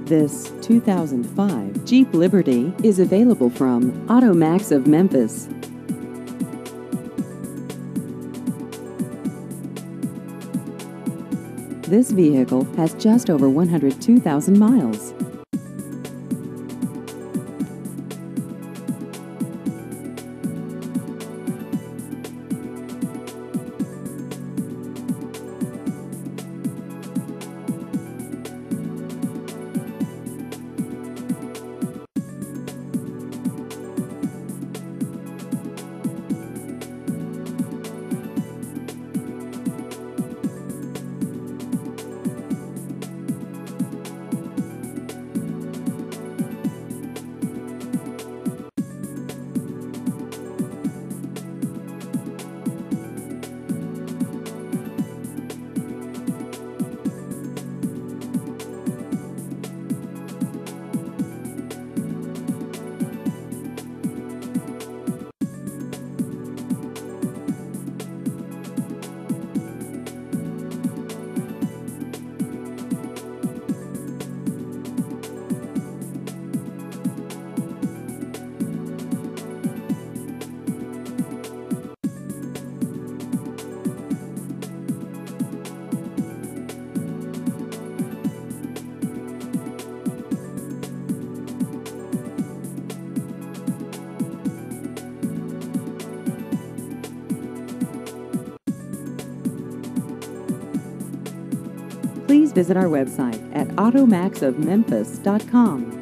This 2005 Jeep Liberty is available from AutoMax of Memphis. This vehicle has just over 102,000 miles. Please visit our website at automaxofmemphis.com.